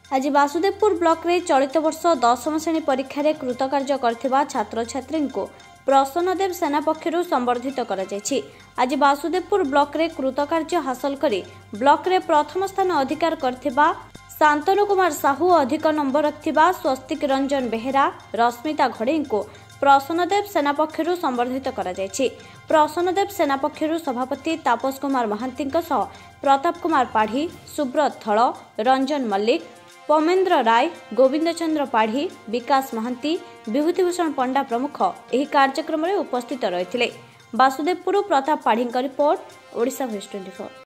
आज वासुदेवपुर ब्लॉक रे चलित वर्ष 10वीं श्रेणी परीक्षा रे कृतकार्य करथिबा छात्र छात्री को प्रसन्नदेव सेना पक्षरु संबर्धित करा जायछि। आज वासुदेवपुर ब्लॉक रे कृतकार्य हासिल करी ब्लॉक रे प्रथम स्थान अधिकार करथिबा शांतनु कुमार साहू, अधिक नंबर रखथिबा स्वस्तिक रंजन बेहेरा, रश्मिता घड़े को प्रसन्नदेव सेना पक्षरु संबर्धित करा जायछि। प्रसन्नदेव सेना पक्षरु सभापति तापस कुमार महांती प्रताप कुमार पाढ़ी, सुब्रत थल, रंजन मल्लिक, पमेन्द्र राय, गोविंद चंद्र पाढ़ी, विकास महांती, विभूतिभूषण पंडा प्रमुख एही कार्यक्रम में उपस्थित रहिथिले। Basudevpur Pratap Padhi report, Odisha voice 24।